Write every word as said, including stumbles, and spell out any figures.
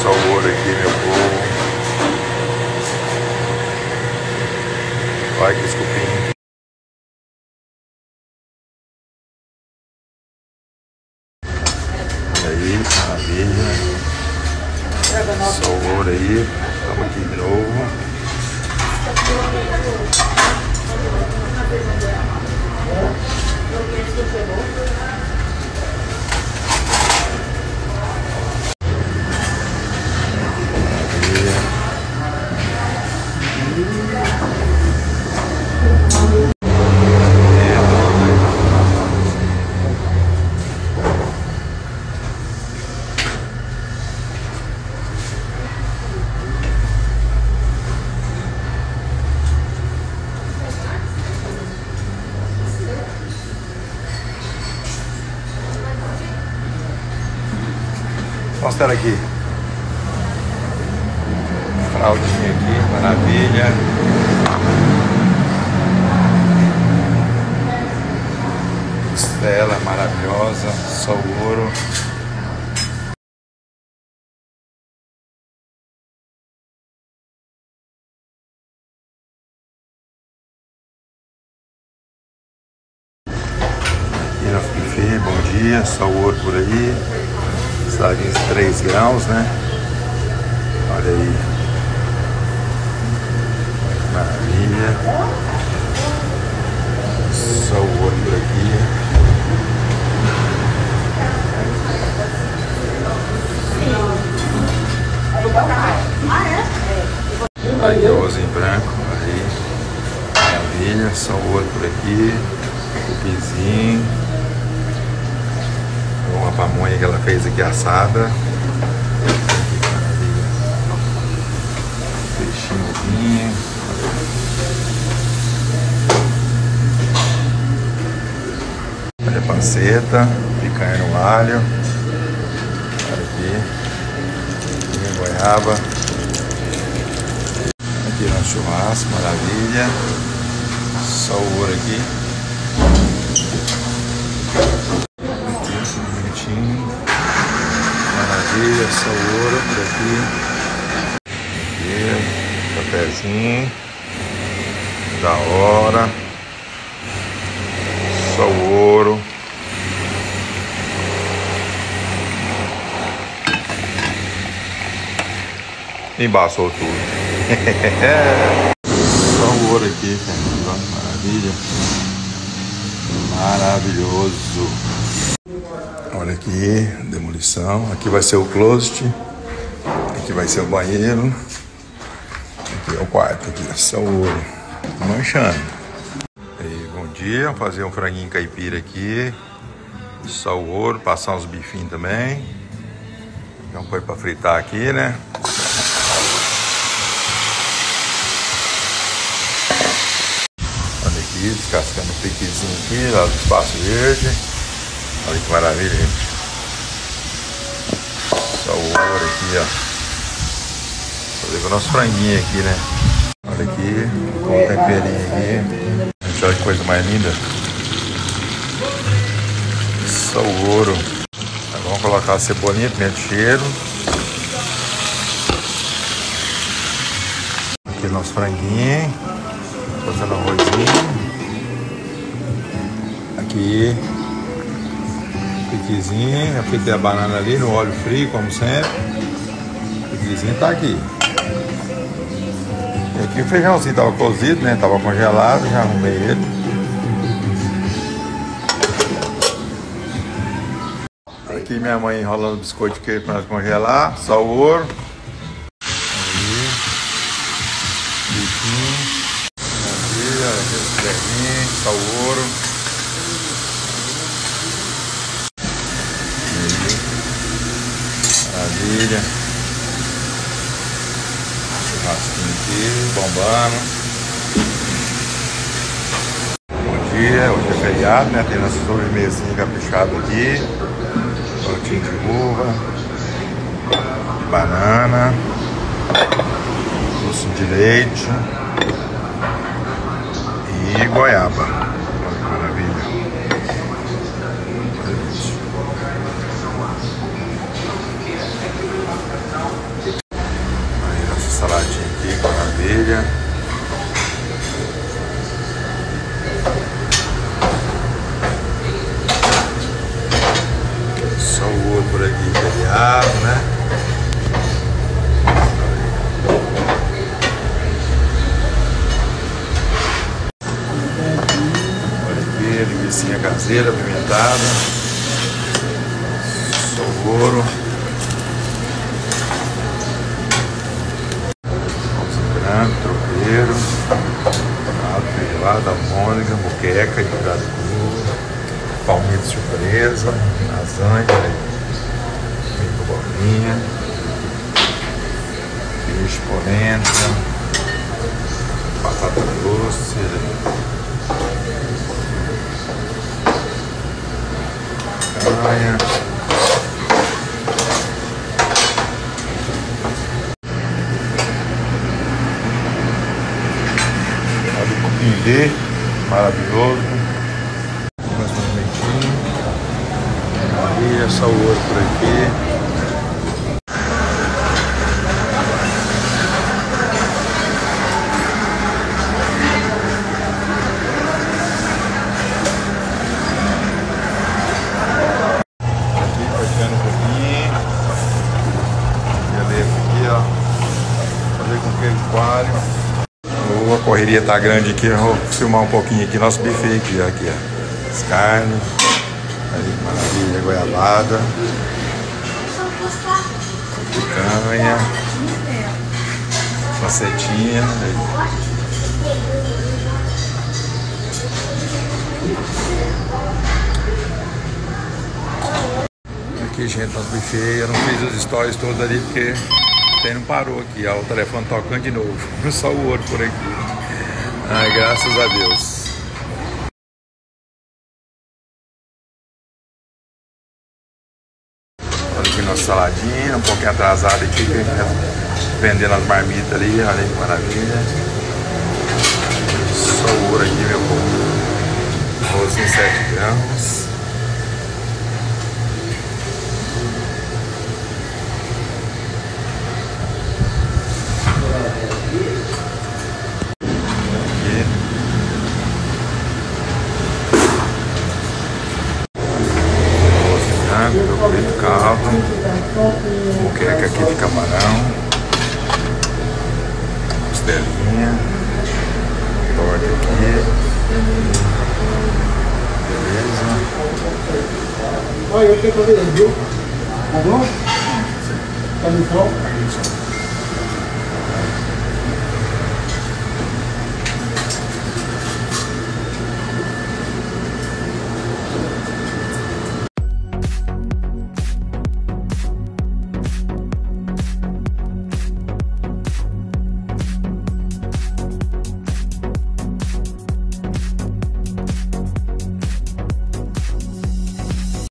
Só o ouro aqui, meu povo. Olha que escupinho. E aí, maravilha. Só o ouro aí. Estamos aqui de novo. Mostra aqui. Fraldinha aqui, maravilha. Costela maravilhosa, só o ouro. Aqui no buffet, bom dia, só o ouro por aí. Sardinhas três graus, né? Olha aí. Maravilha. Só o ouro por aqui. Aí, arroz em branco. Aí. Maravilha. Só o ouro por aqui. Cupinzinho. Uma pamonha que ela fez aqui assada. Peixinhozinho. Olha a panceta, picanha no alho. Olha aqui. Aqui goiaba. Aqui no churrasco, maravilha. Só o ouro aqui. Maravilha, só o ouro por aqui. Aqui, cafezinho. Da hora. Só o ouro. Embaçou tudo. Só o ouro aqui, cara. Maravilha. Maravilhoso. Olha aqui, demolição. Aqui vai ser o closet. Aqui vai ser o banheiro. Aqui é o quarto, aqui é só o ouro. Manchando. E bom dia, vamos fazer um franguinho caipira aqui. Só o ouro, passar uns bifinhos também. Então põe pra fritar aqui, né? Olha aqui, descascando o piquezinho aqui, lá do espaço verde. Olha que maravilha, gente. Só o ouro aqui, ó. Fazer com o nosso franguinho aqui, né? Olha aqui, com o temperinho aqui. Gente, olha que coisa mais linda. Só o ouro. Agora vamos colocar a cebolinha, pimenta de cheiro. Aqui o nosso franguinho. Fazendo arrozinho. Aqui. Piquezinho, eu fritei a banana ali no óleo frio, como sempre. O piquezinho tá aqui. E aqui o feijãozinho tava cozido, né? Tava congelado, já arrumei ele. Aqui minha mãe enrolando biscoito de queijo para nós congelar. Só o ouro. Aí. Bifinho. Maravilha, esse ferrinho, só o ouro. Maravilha. Churrasquinho aqui, bombando. Bom dia, hoje é feriado, né? Tem nossa sobremesinha caprichada aqui. Tortinho de uva, de banana, doce de leite e goiaba. Olha que maravilha. Olha isso. apimentado, né? Olha aqui, linguiça caseira, apimentada. Souro. Branco, tropeiro, pelado, almôndega, moqueca de prato cru, palmito surpresa, lasanha, milho bolinha, peixe polenta, batata doce, canha. Cupim maravilhoso. Mais um leitinho. Aí essa ouro por aqui. Aqui fechando um pouquinho. Beleza aqui, ó. Fazer com que aquário. A correria tá grande aqui, eu vou filmar um pouquinho aqui nosso buffet aqui, ó, aqui, ó. As carnes, aí, maravilha, goiabada, picanha, facetinha, aí. Aqui, gente, nosso buffet, eu não fiz os stories todos ali porque não parou aqui, ó, o telefone tocando de novo. Só o ouro por aqui. Ai, graças a Deus. Olha aqui nossa saladinha, um pouquinho atrasada aqui, vendendo as marmitas ali, olha aí que maravilha. Só o ouro aqui, meu povo. Arrozinho sete gramas. Preto caldo, moqueca aqui de camarão, costelinha, torta aqui, beleza. Olha, eu tenho que fazer, viu? Tá bom? Tá no sol?